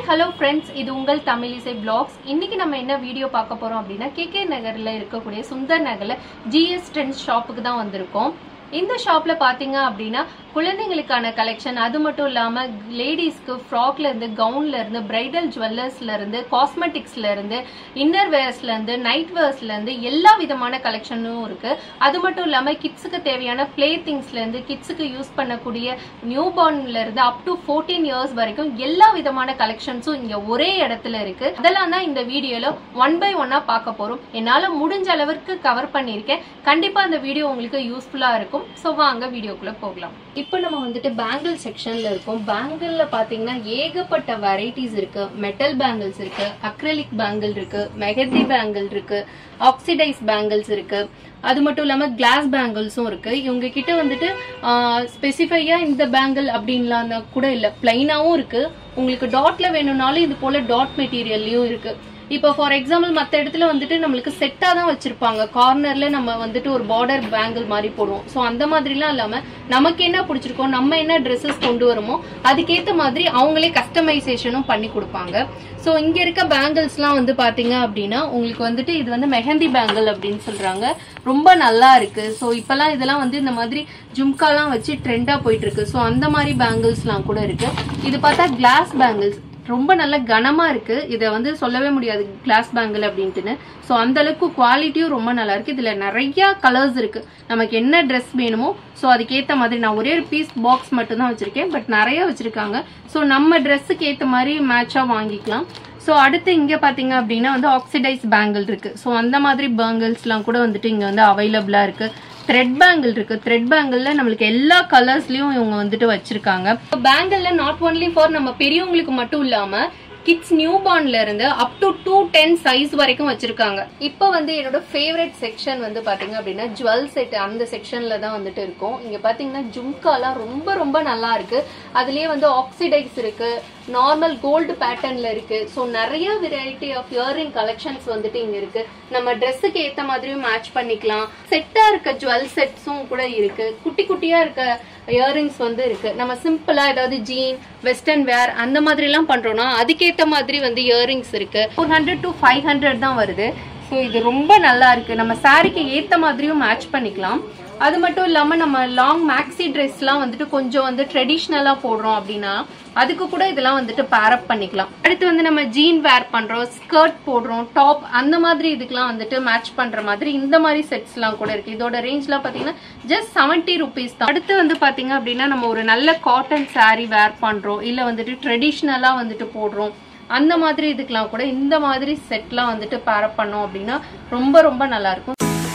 Hello friends, இது உங்கள் Tamilisai vlogs. இன்னைக்கு நம்ம என்ன வீடியோ பார்க்க போறோம் அப்படினா KK நகர்ல இருக்கக்கூடிய சுந்தர் நகர்ல GS Trendz ஷாப்புக்கு தான் வந்திருக்கோம். இந்த ஷாப்ல பாத்தீங்க அப்படினா குழந்தைகளுக்கான கலெக்ஷன் அது மட்டும் இல்லாம லேடிஸ்க்கு ஃப்ராக்ல இருந்து கவுன்ல இருந்து பிரைடல் ஜுவல்லர்ஸ்ல இருந்து காஸ்மெட்டிக்ஸ்ல இருந்து இன்னர் வேர்ஸ்ல இருந்து நைட் வேர்ஸ்ல இருந்து எல்லா விதமான கலெக்ஷனும் இருக்கு. அது மட்டும் இல்லாம கிட்ஸ்க்கு தேவையான பிளே திங்ஸ்ல இருந்து கிட்ஸ்க்கு யூஸ் பண்ணக்கூடிய நியூ பார்ன்ல இருந்து அப் டு 14 இயர்ஸ் வரைக்கும் எல்லா விதமான கலெக்ஷன்ஸும் இங்க ஒரே இடத்துல இருக்கு. அதெல்லாம் தான் இந்த வீடியோல ஒன் பை ஒன்னா பார்க்க போறோம். என்னால முடிஞ்ச அளவுக்கு கவர் பண்ணிருக்கேன். கண்டிப்பா இந்த வீடியோ உங்களுக்கு யூஸ்ஃபுல்லா இருக்கும். சோ வாங்க வீடியோக்குள்ள போகலாம். இப்போ நம்ம வந்துட்டு பேங்கிள் செக்ஷன்ல இருக்கோம். பேங்கிள்ல பாத்தீங்கன்னா ஏகப்பட்ட வெரைட்டிஸ் இருக்கு. மெட்டல் பேங்கிள்ஸ் இருக்கு, அக்ரிலிக் பேங்கிள் இருக்கு, மெஹந்தி பேங்கிள் இருக்கு, ஆக்சிடைஸ் பேங்கிள்ஸ் இருக்கு. அது மட்டும் இல்லாம கிளாஸ் பேங்கிள்ஸும் இருக்கு. இவங்க கிட்ட வந்துட்டு ஸ்பெசிஃபையா இந்த பேங்கிள் அப்படின்லாம் கூட இல்ல, பிளைனாவும் இருக்கு. உங்களுக்கு டாட்ல வேணும்னாலும் இது போல டாட் மெட்டீரியல்லயும் இருக்கு. இப்போ ஃபார் எக்ஸாம்பிள் மற்ற இடத்துல வந்துட்டு நம்மளுக்கு செட்டா தான் வச்சிருப்பாங்க. கார்னர்ல நம்ம வந்துட்டு ஒரு பார்டர் பேங்கிள் மாதிரி போடுவோம். ஸோ அந்த மாதிரிலாம் இல்லாம நமக்கு என்ன பிடிச்சிருக்கோ, நம்ம என்ன ட்ரெஸ்ஸஸ் கொண்டு வரமோ அதுக்கேற்ற மாதிரி அவங்களே கஸ்டமைசேஷனும் பண்ணி கொடுப்பாங்க. ஸோ இங்க இருக்க பேங்கிள்ஸ்லாம் வந்து பாத்தீங்க அப்படின்னா உங்களுக்கு வந்துட்டு இது வந்து மெஹந்தி பேங்கிள் அப்படின்னு சொல்றாங்க. ரொம்ப நல்லா இருக்கு. ஸோ இப்பெல்லாம் இதெல்லாம் வந்து இந்த மாதிரி ஜும்காலாம் வச்சு ட்ரெண்டா போயிட்டு இருக்கு. ஸோ அந்த மாதிரி பேங்கிள்ஸ்லாம் கூட இருக்கு. இது பார்த்தா கிளாஸ் பேங்கிள்ஸ் ரொம்ப நல்ல கனமா இருக்கு. இதை வந்து சொல்லவே முடியாது கிளாஸ் பேங்கிள் அப்படின்ட்டுன்னு. ஸோ அந்த அளவுக்கு குவாலிட்டியும் ரொம்ப நல்லா இருக்கு. இதுல நிறைய கலர்ஸ் இருக்கு. நமக்கு என்ன ட்ரெஸ் வேணுமோ ஸோ அதுக்கேற்ற மாதிரி நான் ஒரே ஒரு பீஸ் பாக்ஸ் மட்டும் தான் வச்சிருக்கேன். பட் நிறைய வச்சிருக்காங்க. ஸோ நம்ம ட்ரெஸ்ஸுக்கு ஏற்ற மாதிரி மேட்சா வாங்கிக்கலாம். ஸோ அடுத்து இங்க பாத்தீங்க அப்படின்னா வந்து ஆக்சிடைஸ் பேங்கிள் இருக்கு. ஸோ அந்த மாதிரி பேங்கிள்ஸ் எல்லாம் கூட வந்துட்டு இங்க வந்து அவைலபிளா இருக்கு. த்ரெட் பேங்கிள் இருக்கு. த்ரெட் பேங்கிள்ல நம்மளுக்கு எல்லா கலர்ஸ்லயும் இவங்க வந்துட்டு வச்சிருக்காங்க. பேங்கிள்ல நாட் ஒன்லி ஃபார் நம்ம பெரியவங்களுக்கு மட்டும் இல்லாம கிட்ஸ் நியூ பார்ன்ல இருந்து அப் டு 210 சைஸ் வரைக்கும் வச்சிருக்காங்க. இப்போ வந்து என்னோட ஃபேவரட் செக்ஷன் வந்து பாத்தீங்க அப்படின்னா ஜுவல் செட் அந்த செக்ஷன்ல தான் வந்துட்டு இருக்கும். இங்க பாத்தீங்கன்னா ஜும்காலாம் ரொம்ப ரொம்ப நல்லா இருக்கு. அதுலயே வந்து ஆக்சிடைஸ் இருக்கு, நார்மல் கோல்டு பேட்டர்ன்ல இருக்கு. ஸோ நிறைய வெரைட்டி ஆஃப் இயரிங் கலெக்ஷன்ஸ் வந்துட்டு இங்க இருக்கு. நம்ம ட்ரெஸ்ஸுக்கு ஏத்த மாதிரியும் மேட்ச் பண்ணிக்கலாம். செட்டா இருக்க ஜுவல் செட்ஸும் கூட இருக்கு. குட்டி குட்டியா இருக்க இயரிங்ஸ் வந்து இருக்கு. நம்ம சிம்பிளா ஏதாவது ஜீன் வெஸ்டர்ன் வேர் அந்த மாதிரி எல்லாம் பண்றோம்னா அதுக்கேத்த மாதிரி வந்து இயரிங்ஸ் இருக்கு. 400 to 500 தான் வருது. ஸோ இது ரொம்ப நல்லா இருக்கு. நம்ம சாரிக்கு ஏத்த மாதிரியும் மேட்ச் பண்ணிக்கலாம். அது மட்டும் இல்லாம நம்ம லாங் மேக்ஸி ட்ரெஸ் எல்லாம் வந்துட்டு கொஞ்சம் வந்து ட்ரெடிஷ்னலா போடுறோம் அப்படின்னா அதுக்கு கூட இதெல்லாம் வந்துட்டு பேரப் பண்ணிக்கலாம். அடுத்து வந்து நம்ம ஜீன் வேர் பண்றோம், ஸ்கர்ட் போடுறோம், டாப் அந்த மாதிரி இதுக்கெல்லாம் வந்துட்டு மேட்ச் பண்ற மாதிரி இந்த மாதிரி செட்ஸ் எல்லாம் கூட இருக்கு. இதோட ரேஞ்ச்லாம் பாத்தீங்கன்னா ஜஸ்ட் 70 rupees தான். அடுத்து வந்து பாத்தீங்க அப்படின்னா நம்ம ஒரு நல்ல காட்டன் சாரி வேர் பண்றோம், இல்ல வந்துட்டு ட்ரெடிஷ்னலா வந்துட்டு போடுறோம், அந்த மாதிரி இதுக்கெல்லாம் கூட இந்த மாதிரி செட்லாம் வந்துட்டு பேரப் பண்ணோம் அப்படின்னா ரொம்ப ரொம்ப நல்லா இருக்கும்.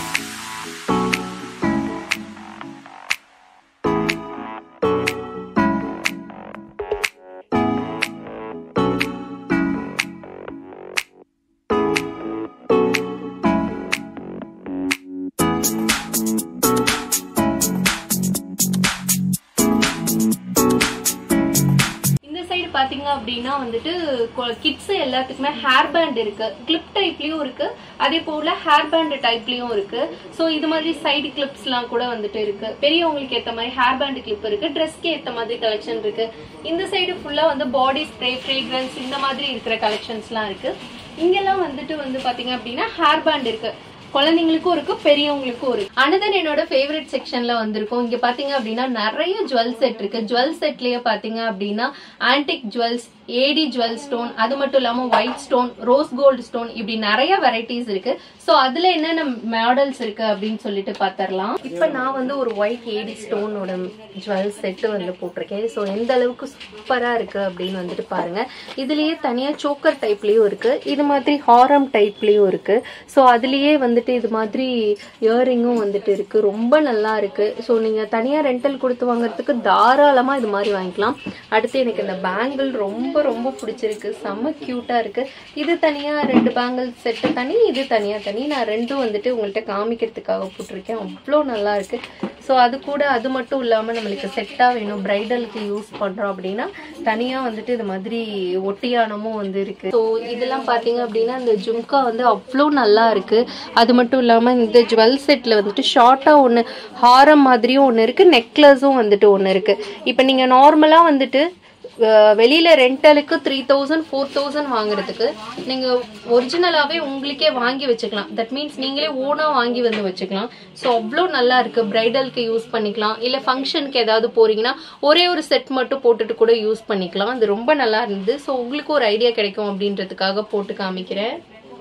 பாத்தீங்க அப்படின்னா வந்துட்டு கிட்ஸ் எல்லாத்துக்குமே ஹேர் பேண்ட் இருக்கு. கிளிப் டைப்லயும் இருக்கு, அதே போல ஹேர் பேண்ட் டைப்லயும் இருக்கு. சோ இது மாதிரி சைடு கிளிப்ஸ் எல்லாம் கூட வந்துட்டு இருக்கு. பெரியவங்களுக்கு ஏத்த மாதிரி ஹேர் பேண்ட் கிளிப் இருக்கு, ட்ரெஸ்க்கு ஏத்த மாதிரி கலெக்ஷன் இருக்கு. இந்த சைடு ஃபுல்லா வந்து பாடி ஸ்ப்ரே, ஃப்ரேக்ரன்ஸ் இந்த மாதிரி இருக்கிற கலெக்ஷன்ஸ் எல்லாம் இருக்கு. இங்கெல்லாம் வந்துட்டு வந்து பாத்தீங்க அப்படின்னா ஹேர் பேண்ட் இருக்கு. குழந்தைங்களுக்கும் இருக்கு, பெரியவங்களுக்கும் இருக்கு. அனதர் என்னோட ஃபேவரட் செக்ஷன்ல வந்திருக்கும். இங்க பாத்தீங்க அப்படின்னா நிறைய ஜுவல் செட் இருக்கு. ஜுவல் செட்லயே பாத்தீங்க அப்படின்னா antique jewels, AD jewel stone, அது மட்டும் இல்லாம white stone, rose gold stone, இப்படி நிறைய வெரைட்டிஸ் இருக்கு. சோ அதுல என்னென்ன மாடல்ஸ் இருக்கு அப்படின்னு சொல்லிட்டு பாத்திரலாம். இப்ப நான் வந்து ஒரு ஒயிட் ஏடி ஸ்டோனோட ஜுவல் செட் வந்து போட்டிருக்கேன். சோ எந்த அளவுக்கு சூப்பரா இருக்கு அப்படின்னு வந்துட்டு பாருங்க. இதுலயே தனியா சோக்கர் டைப்லயும் இருக்கு, இது மாதிரி ஹாரம் டைப்லயும் இருக்கு. சோ அதுலயே வந்துட்டு இது மாதிரி இயரிங்கும் வந்துட்டு இருக்கு. ரொம்ப நல்லா இருக்கு. சோ நீங்க தனியா ரெண்டல் கொடுத்து வாங்குறதுக்கு தாராளமா இது மாதிரி வாங்கிக்கலாம். அடுத்து எனக்கு இந்த பேங்கிள் ரொம்ப ரொம்ப பிடிச்சிருக்கு. செம்ம கியூட்டா இருக்கு. இது தனியா 2 பேங்கிள் செட் தனி, இது தனியா தனி. நான் ரெண்டும் வந்துட்டு உங்கள்கிட்ட காமிக்கிறதுக்காக போட்டிருக்கேன். அவ்வளோ நல்லா இருக்கு. ஸோ அது கூட அது மட்டும் இல்லாமல் நம்மளுக்கு செட்டாக வேணும், பிரைடலுக்கு யூஸ் பண்ணுறோம் அப்படின்னா தனியாக வந்துட்டு இது மாதிரி ஒட்டியானமும் வந்து இருக்கு. ஸோ இதெல்லாம் பார்த்தீங்க அப்படின்னா இந்த ஜும்கா வந்து அவ்வளோ நல்லா இருக்கு. அது மட்டும் இல்லாமல் இந்த ஜுவல் செட்டில் வந்துட்டு ஷார்ட்டாக ஒன்று ஹாரம் மாதிரியும் ஒன்று இருக்கு, நெக்லஸும் வந்துட்டு ஒன்று இருக்கு. இப்போ நீங்கள் நார்மலாக வந்துட்டு வெளியில ரெண்டலுக்கு 3000 4000 வாங்குறதுக்கு நீங்க ஒரிஜினலாவே உங்களுக்கே வாங்கி வச்சுக்கலாம். தட் மீன்ஸ் நீங்களே ஓனா வாங்கி வந்து வச்சுக்கலாம். ஸோ அவ்வளோ நல்லா இருக்கு. பிரைடலுக்கு யூஸ் பண்ணிக்கலாம், இல்ல ஃபங்க்ஷனுக்கு ஏதாவது போறீங்கன்னா ஒரே ஒரு செட் மட்டும் போட்டுட்டு கூட யூஸ் பண்ணிக்கலாம். அது ரொம்ப நல்லா இருந்தது. ஸோ உங்களுக்கு ஒரு ஐடியா கிடைக்கும் அப்படின்றதுக்காக போட்டு காமிக்கிறேன்.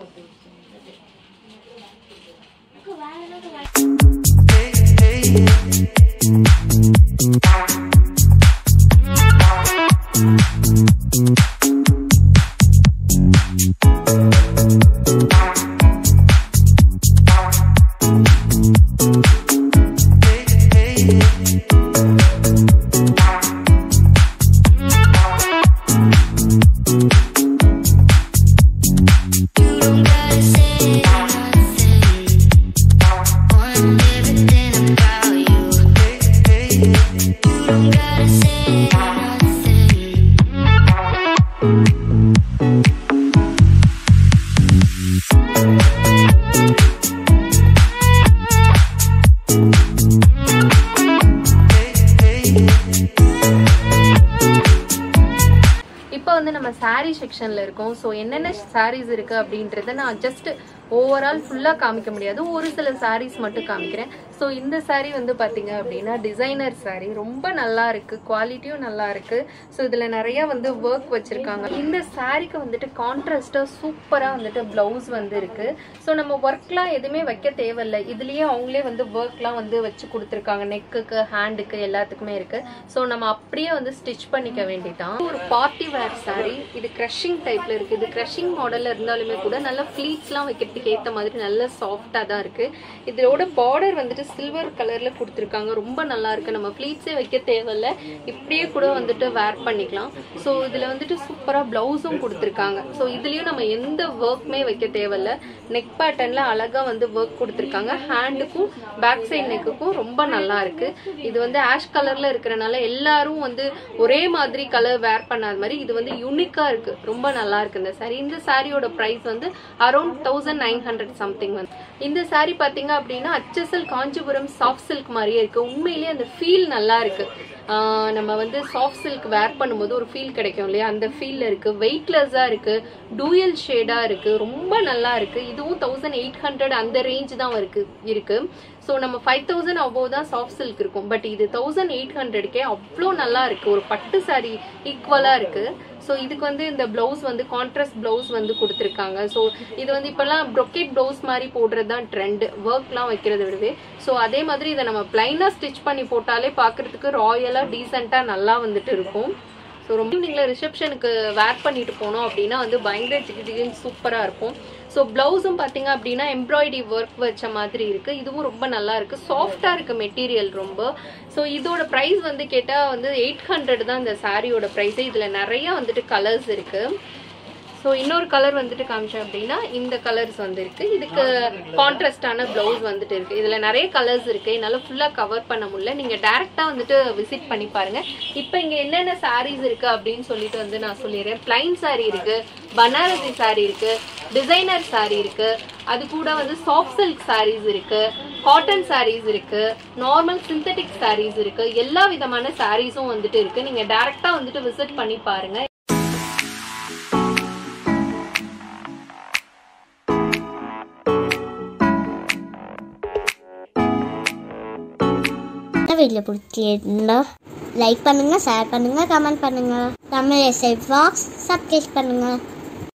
நம்ம சாரி செக்ஷன்ல இருக்கோம். ஸோ என்னென்ன சாரீஸ் இருக்கு அப்படின்றத நான் ஜஸ்ட் ஓவரால் ஃபுல்லா காமிக்க முடியாது, ஒரு சில சாரீஸ் மட்டும் காமிக்கிறேன். ஸோ இந்த சாரீ வந்து பாத்தீங்க அப்படின்னா டிசைனர் சாரீ, ரொம்ப நல்லா இருக்கு, குவாலிட்டியும் நல்லா இருக்கு. ஸோ இதுல நிறைய வந்து ஒர்க் வச்சிருக்காங்க. இந்த சாரீக்கு வந்துட்டு கான்ட்ராஸ்டா சூப்பரா வந்துட்டு பிளவுஸ் வந்து இருக்கு. ஸோ நம்ம ஒர்க்லாம் எதுவுமே வைக்க தேவையில்லை, இதுலயே அவங்களே வந்து ஒர்க்லாம் வந்து வச்சு கொடுத்துருக்காங்க. நெக்குக்கு, ஹேண்டுக்கு, எல்லாத்துக்குமே இருக்கு. ஸோ நம்ம அப்படியே வந்து ஸ்டிச் பண்ணிக்க வேண்டியதான். ஒரு பார்ட்டி வேர் சாரீ, இது கிரஷிங் டைப்ல இருக்கு. இது கிரஷிங் மாடல்ல இருந்தாலுமே கூட நல்ல ஃபிளீட்ஸ்லாம் வைக்கிறதுக்கு ஏற்ற மாதிரி நல்ல சாஃப்டா தான் இருக்கு. இதோட பார்டர் வந்துட்டு சில்வர் கலர்ல கொடுத்துருக்காங்க, ரொம்ப நல்லா இருக்கு. நம்ம ஃபிளீட்ஸே வைக்க தேவையில்ல, இப்படியே கூட வந்துட்டு வேர் பண்ணிக்கலாம். ஸோ இதுல வந்துட்டு சூப்பரா பிளவுஸும் கொடுத்துருக்காங்க. ஸோ இதுலயும் நம்ம எந்த ஒர்க்குமே வைக்க தேவையில்ல. நெக் பேட்டர்ன்ல அழகா வந்து ஒர்க் கொடுத்துருக்காங்க. ஹேண்டுக்கும் பேக் சைட் நெக்குக்கும் ரொம்ப நல்லா இருக்கு. இது வந்து ஆஷ் கலர்ல இருக்கிறனால எல்லாரும் வந்து ஒரே மாதிரி கலர் வேர் பண்ணாத மாதிரி இது வந்து யூனிக்கா இருக்கு, ரொம்ப நல்லா இருக்கு இந்த சாரி. இந்த சாரியோட பிரைஸ் வந்து அரௌண்ட் 1900 சம்திங். வந்து இந்த சாரி பாத்தீங்க அப்படின்னா HSL காஞ்சிபுரம் சாஃப்ட் சில்க் மாதிரியே இருக்கு. உண்மையிலேயே அந்த ஃபீல் நல்லா இருக்கு. நம்ம வந்து சாஃப்ட் சில்க் வேர் பண்ணும்போது ஒரு ஃபீல் கிடைக்கும் இல்லையா, அந்த ஃபீல்ல இருக்கு. வெயிட்லெஸ்ஸா இருக்கு, டூயல் ஷேடா இருக்கு, ரொம்ப நல்லா இருக்கு. இதுவும் 1800 அந்த ரேஞ்ச் தான் இருக்கு. ஸோ நம்ம 5000 அபோவ் தான் சாஃப்ட் சில்க் இருக்கும். பட் இது 1800கே அவ்வளோ நல்லா இருக்கு. ஒரு பட்டு சாரி ஈக்குவலா இருக்கு. ஸோ இதுக்கு வந்து இந்த பிளவுஸ் வந்து கான்ட்ராஸ்ட் பிளவுஸ் வந்து கொடுத்துருக்காங்க. ஸோ இது வந்து இப்பெல்லாம் ப்ரொக்கேட் பிளவுஸ் மாதிரி போடுறது தான் ட்ரெண்ட், ஒர்க்லாம் வைக்கிறத விடவே. ஸோ அதே மாதிரி இதை நம்ம பிளைனா ஸ்டிச் பண்ணி போட்டாலே பார்க்கறதுக்கு ராயலா டீசெண்டா நல்லா வந்துட்டு இருக்கும். ஸோ ரொம்ப நீங்களே ரிசப்ஷனுக்கு வேர் பண்ணிட்டு போனோம் அப்படின்னா வந்து பயங்கர ஜிகிஜிகின்னு சூப்பரா இருக்கும். ஸோ பிளவுஸும் பார்த்தீங்க அப்படின்னா எம்ப்ராய்டரி ஒர்க் வச்ச மாதிரி இருக்கு. இதுவும் ரொம்ப நல்லா இருக்கு, சாஃப்டா இருக்கு மெட்டீரியல் ரொம்ப. ஸோ இதோட ப்ரைஸ் வந்து கேட்டால் வந்து 800 தான் இந்த சாரியோட ப்ரைஸ். இதில் நிறைய வந்துட்டு கலர்ஸ் இருக்கு. ஸோ இன்னொரு கலர் வந்துட்டு காமிச்சேன் அப்படின்னா இந்த கலர்ஸ் வந்து இருக்கு. இதுக்கு கான்ட்ராஸ்டான பிளவுஸ் வந்துட்டு இருக்கு. இதுல நிறைய கலர்ஸ் இருக்கு, என்னால ஃபுல்லா கவர் பண்ண முடியல. நீங்க டைரக்டா வந்துட்டு விசிட் பண்ணி பாருங்க. இப்போ இங்க என்னென்ன சாரீஸ் இருக்கு அப்படின்னு சொல்லிட்டு வந்து நான் சொல்லிடுறேன். பிளைன் சாரி இருக்கு, பனாரசி சாரி இருக்கு, டிசைனர் சாரி இருக்கு, அது கூட வந்து சாஃப்ட் சில்க் சாரீஸ் இருக்கு, காட்டன் சாரீஸ் இருக்கு, நார்மல் சிந்தட்டிக் சாரீஸ் இருக்கு. எல்லா விதமான சாரீஸும் வந்துட்டு இருக்கு. நீங்க டைரக்டா வந்துட்டு விசிட் பண்ணி பாருங்க. வீடியோ பிடிச்சிருந்தா லைக் பண்ணுங்க, ஷேர் பண்ணுங்க, கமெண்ட் பண்ணுங்க. தமிழ் எஸ்ஐ vlogs சப்ஸ்கிரைப் பண்ணுங்க.